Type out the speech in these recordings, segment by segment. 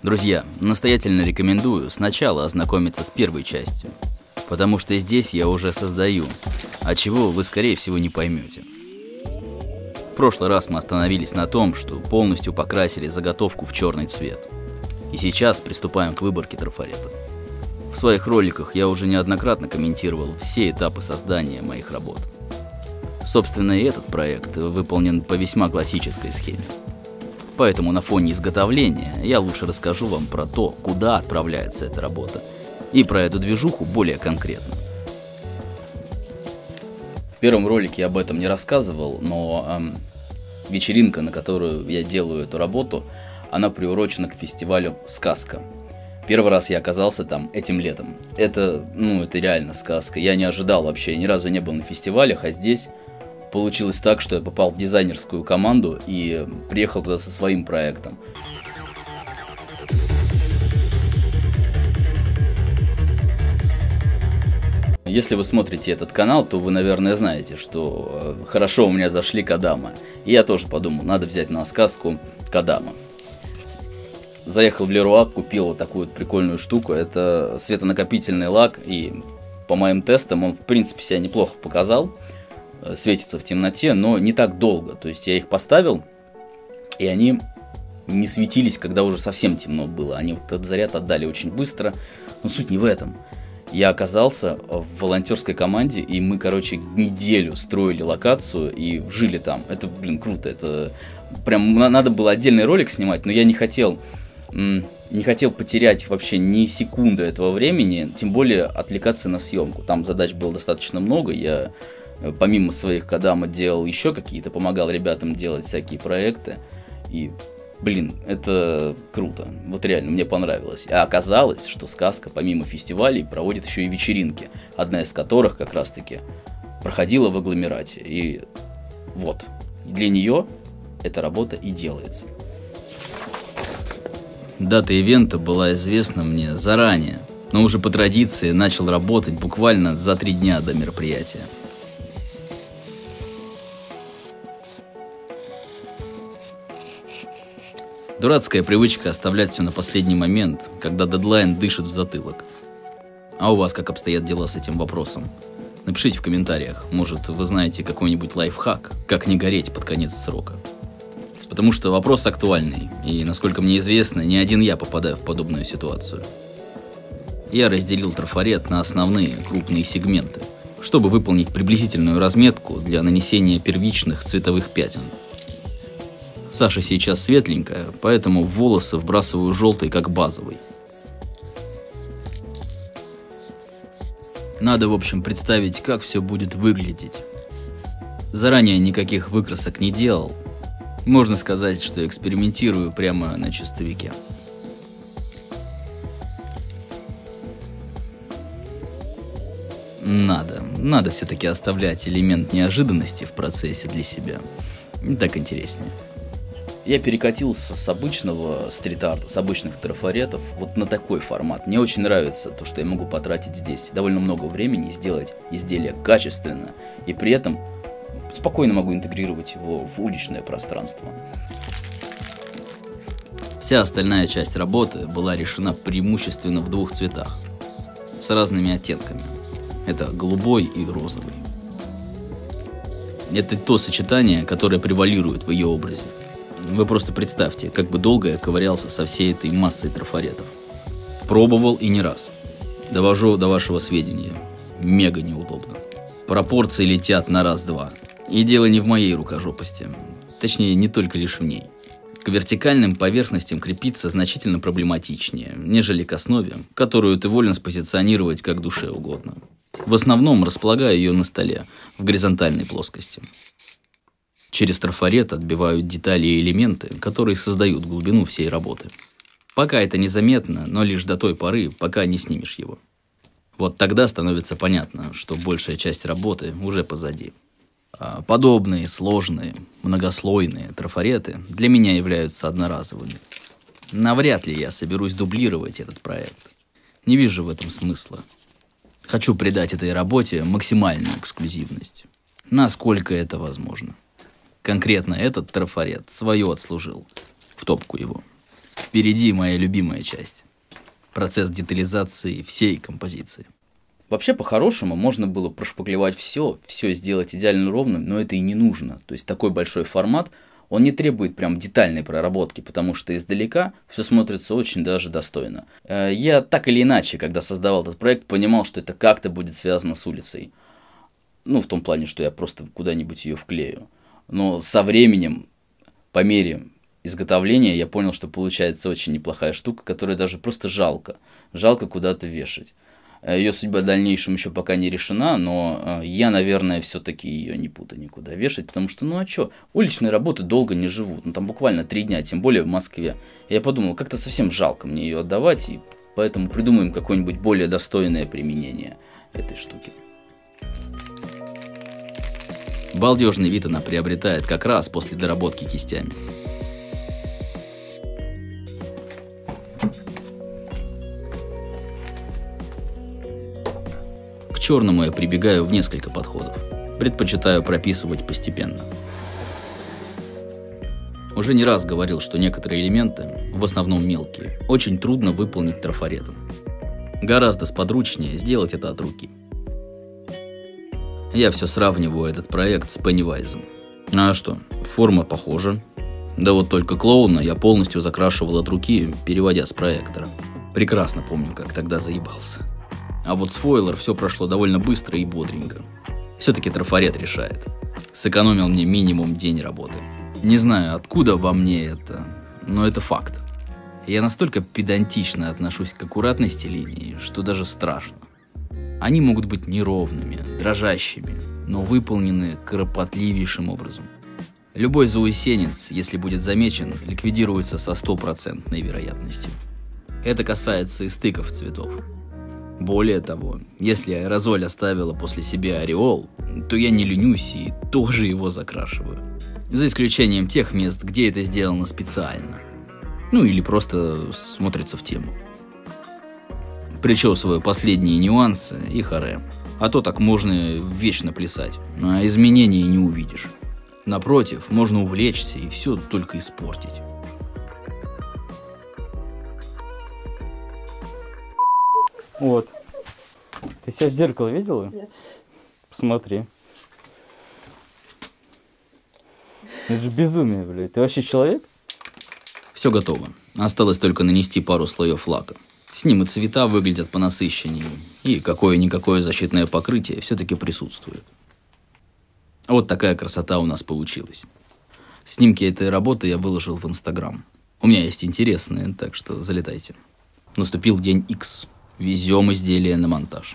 Друзья, настоятельно рекомендую сначала ознакомиться с первой частью, потому что здесь я уже создаю, а чего вы скорее всего не поймете. В прошлый раз мы остановились на том, что полностью покрасили заготовку в черный цвет. И сейчас приступаем к выборке трафарета. В своих роликах я уже неоднократно комментировал все этапы создания моих работ. Собственно, и этот проект выполнен по весьма классической схеме. Поэтому на фоне изготовления я лучше расскажу вам про то, куда отправляется эта работа, и про эту движуху более конкретно. В первом ролике я об этом не рассказывал, но вечеринка, на которую я делаю эту работу, она приурочена к фестивалю «Сказка». Первый раз я оказался там этим летом. Это реально сказка. Я не ожидал вообще, ни разу не был на фестивалях, а здесь получилось так, что я попал в дизайнерскую команду и приехал туда со своим проектом. Если вы смотрите этот канал, то вы, наверное, знаете, что хорошо у меня зашли кодама. И я тоже подумал, надо взять на сказку кодама. Заехал в Леруа, купил вот такую вот прикольную штуку. Это светонакопительный лак, и по моим тестам он в принципе себя неплохо показал. Светится в темноте, но не так долго. То есть я их поставил, и они не светились, когда уже совсем темно было. Они вот этот заряд отдали очень быстро. Но суть не в этом. Я оказался в волонтерской команде, и мы, неделю строили локацию и жили там. Это, круто. Это прям надо было отдельный ролик снимать, но я не хотел потерять вообще ни секунды этого времени, тем более отвлекаться на съемку. Там задач было достаточно много. Я помимо своих кодама делал еще какие-то, помогал ребятам делать всякие проекты. И, это круто. Вот реально, мне понравилось. А оказалось, что сказка помимо фестивалей проводит еще и вечеринки, одна из которых как раз-таки проходила в агломерате. И вот, для нее эта работа и делается. Дата ивента была известна мне заранее, но уже по традиции начал работать буквально за 3 дня до мероприятия. Дурацкая привычка оставлять все на последний момент, когда дедлайн дышит в затылок. А у вас как обстоят дела с этим вопросом? Напишите в комментариях, может вы знаете какой-нибудь лайфхак, как не гореть под конец срока. Потому что вопрос актуальный, и, насколько мне известно, не один я попадаю в подобную ситуацию. Я разделил трафарет на основные крупные сегменты, чтобы выполнить приблизительную разметку для нанесения первичных цветовых пятен. Саша сейчас светленькая, поэтому в волосы вбрасываю желтый как базовый. Надо, в общем, представить, как все будет выглядеть. Заранее никаких выкрасок не делал. Можно сказать, что экспериментирую прямо на чистовике. Надо все-таки оставлять элемент неожиданности в процессе для себя. Так интереснее. Я перекатился с обычного стрит-арта, с обычных трафаретов вот на такой формат. Мне очень нравится то, что я могу потратить здесь довольно много времени и сделать изделие качественно, и при этом спокойно могу интегрировать его в уличное пространство. Вся остальная часть работы была решена преимущественно в 2 цветах, с разными оттенками. Это голубой и розовый. Это то сочетание, которое превалирует в ее образе. Вы просто представьте, как бы долго я ковырялся со всей этой массой трафаретов. Пробовал и не раз. Довожу до вашего сведения. Мега неудобно. Пропорции летят на раз-два. И дело не в моей рукожопости. Точнее, не только лишь в ней. К вертикальным поверхностям крепиться значительно проблематичнее, нежели к основе, которую ты волен спозиционировать как душе угодно. В основном располагаю ее на столе, в горизонтальной плоскости. Через трафарет отбивают детали и элементы, которые создают глубину всей работы. Пока это незаметно, но лишь до той поры, пока не снимешь его. Вот тогда становится понятно, что большая часть работы уже позади. Подобные, сложные, многослойные трафареты для меня являются одноразовыми. Навряд ли я соберусь дублировать этот проект. Не вижу в этом смысла. Хочу придать этой работе максимальную эксклюзивность, насколько это возможно. Конкретно этот трафарет свое отслужил, в топку его. Впереди моя любимая часть. Процесс детализации всей композиции. Вообще, по-хорошему, можно было прошпаклевать все сделать идеально ровным, но это и не нужно. То есть такой большой формат, он не требует прям детальной проработки, потому что издалека все смотрится очень даже достойно. Я так или иначе, когда создавал этот проект, понимал, что это как-то будет связано с улицей. Ну, в том плане, что я просто куда-нибудь ее вклею. Но со временем, по мере изготовления, я понял, что получается очень неплохая штука, которую даже просто жалко куда-то вешать. Ее судьба в дальнейшем еще пока не решена, но я, наверное, все-таки ее не буду никуда вешать, потому что, ну а что, уличные работы долго не живут, ну там буквально 3 дня, тем более в Москве. Я подумал, как-то совсем жалко мне ее отдавать, и поэтому придумаем какое-нибудь более достойное применение этой штуки. Балдежный вид она приобретает как раз после доработки кистями. К черному я прибегаю в несколько подходов. Предпочитаю прописывать постепенно. Уже не раз говорил, что некоторые элементы, в основном мелкие, очень трудно выполнить трафаретом. Гораздо сподручнее сделать это от руки. Я все сравниваю этот проект с Пеннивайзом. А что, форма похожа. Да вот только клоуна я полностью закрашивал от руки, переводя с проектора. Прекрасно помню, как тогда заебался. А вот с Фойлер все прошло довольно быстро и бодренько. Все-таки трафарет решает. Сэкономил мне минимум день работы. Не знаю, откуда во мне это, но это факт. Я настолько педантично отношусь к аккуратности линии, что даже страшно. Они могут быть неровными, дрожащими, но выполнены кропотливейшим образом. Любой заусенец, если будет замечен, ликвидируется со 100% вероятностью. Это касается и стыков цветов. Более того, если аэрозоль оставила после себя ореол, то я не ленюсь и тоже его закрашиваю. За исключением тех мест, где это сделано специально. Ну или просто смотрится в тему. Причесываю последние нюансы и харе. А то так можно вечно плясать, а изменений не увидишь. Напротив, можно увлечься и все только испортить. Вот. Ты себя в зеркало видела? Нет. Посмотри. Это же безумие, блядь. Ты вообще человек? Все готово. Осталось только нанести пару слоев лака. С ним и цвета выглядят понасыщеннее, и какое-никакое защитное покрытие все-таки присутствует. Вот такая красота у нас получилась. Снимки этой работы я выложил в Инстаграм. У меня есть интересные, так что залетайте. Наступил день X. Везем изделие на монтаж.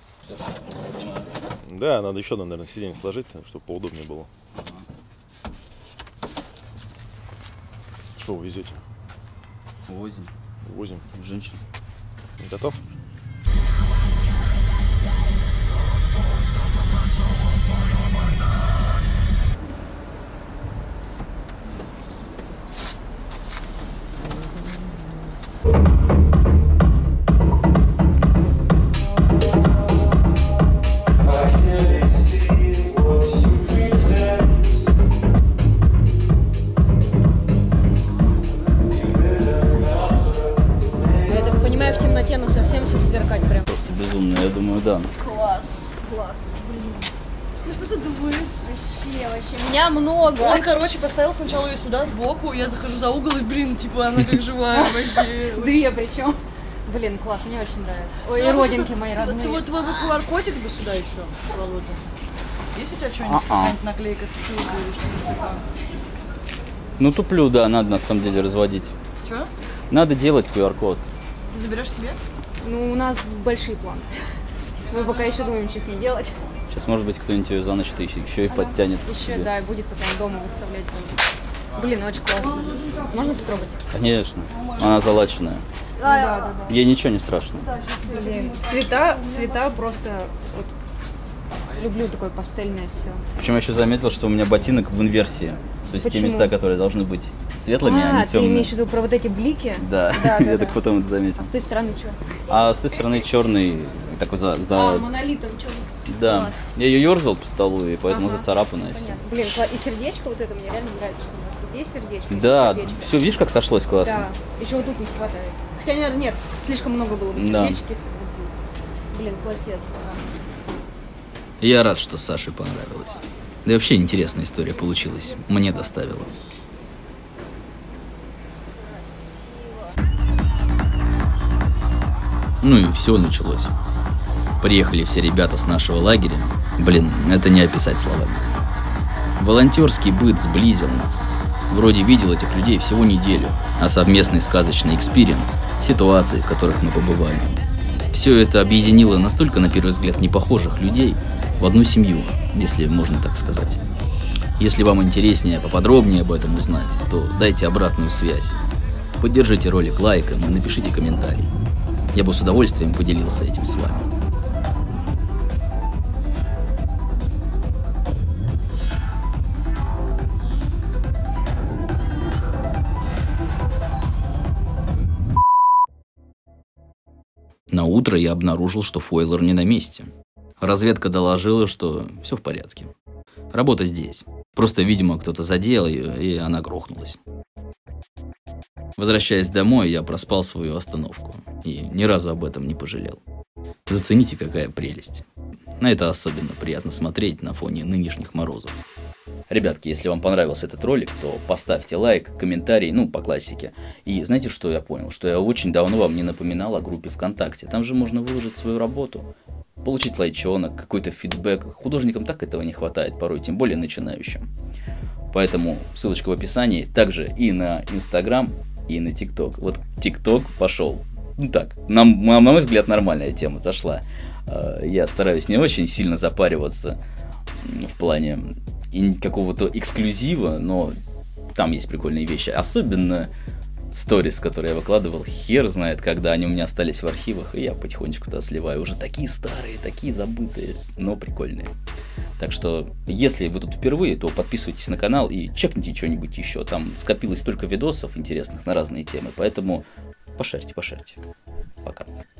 Да, надо еще, наверное, сиденье сложить, чтобы поудобнее было. Что вы везете? Возим. Возим. Женщин. Готов? Я думаю, да. Класс, класс, блин. Ну что ты думаешь? Вообще, меня много. Он, короче, поставил сначала ее сюда сбоку, я захожу за угол и, блин, типа, она как живая вообще. Две причем. Блин, класс, мне очень нравится. Ой, и родинки мои родные. Ты вот твой QR-кодик бы сюда еще, Володя. Есть у тебя что-нибудь, какая-нибудь наклейка с ссылкой или что-нибудь такое? Ну туплю, да, надо на самом деле разводить. Че? Надо делать QR-код. Ты заберешь себе? Ну, у нас большие планы. Мы пока еще думаем, что с ней делать. Сейчас, может быть, кто-нибудь ее за ночь-то еще и подтянет. Еще, да, и будет потом дома выставлять. Блин, очень классно. Можно потрогать? Конечно. Она залаченная. Да. Ей ничего не страшно. Блин. Цвета просто вот. Люблю такое пастельное все. Причем я еще заметил, что у меня ботинок в инверсии. То есть те места, которые должны быть светлыми, они темные. Ты имеешь в виду про вот эти блики? Да, я так потом это заметил. А с той стороны что? А с той стороны черный, такой за... монолитом черный. Да, Класс. я ее ерзал по столу, и поэтому зацарапанная. Понятно. Блин, и сердечко вот это мне реально нравится, что у нас Здесь сердечко, Да, здесь сердечко. все, видишь, как сошлось классно. Да, еще вот тут не хватает. Хотя, наверное, нет, слишком много было бы Да. сердечек, если бы здесь. Блин, классец. Я рад, что Саше понравилось. Да и вообще интересная история получилась. Мне доставила. Ну и все началось. Приехали все ребята с нашего лагеря. Блин, это не описать словами. Волонтерский быт сблизил нас. Вроде видел этих людей всего неделю, а совместный сказочный экспириенс, ситуации, в которых мы побывали. Все это объединило настолько, на первый взгляд, непохожих людей в одну семью, если можно так сказать. Если вам интереснее поподробнее об этом узнать, то дайте обратную связь. Поддержите ролик лайком и напишите комментарий. Я бы с удовольствием поделился этим с вами. На утро я обнаружил, что Фойлер не на месте. Разведка доложила, что все в порядке. Работа здесь. Просто, видимо, кто-то задел ее, и она грохнулась. Возвращаясь домой, я проспал свою остановку. И ни разу об этом не пожалел. Зацените, какая прелесть. На это особенно приятно смотреть на фоне нынешних морозов. Ребятки, если вам понравился этот ролик, то поставьте лайк, комментарий, ну, по классике. И знаете, что я понял? Что я очень давно вам не напоминал о группе ВКонтакте. Там же можно выложить свою работу, получить лайчонок, какой-то фидбэк. Художникам так этого не хватает порой, тем более начинающим. Поэтому ссылочка в описании. Также и на Инстаграм, и на ТикТок. Вот ТикТок пошел. Ну так, на мой взгляд, нормальная тема зашла. Я стараюсь не очень сильно запариваться в плане и какого-то эксклюзива, но там есть прикольные вещи. Особенно сторис, которые я выкладывал, хер знает, когда они у меня остались в архивах, и я потихонечку туда сливаю. Уже такие старые, такие забытые, но прикольные. Так что, если вы тут впервые, то подписывайтесь на канал и чекните что-нибудь еще. Там скопилось столько видосов интересных на разные темы, поэтому пошарьте. Пока.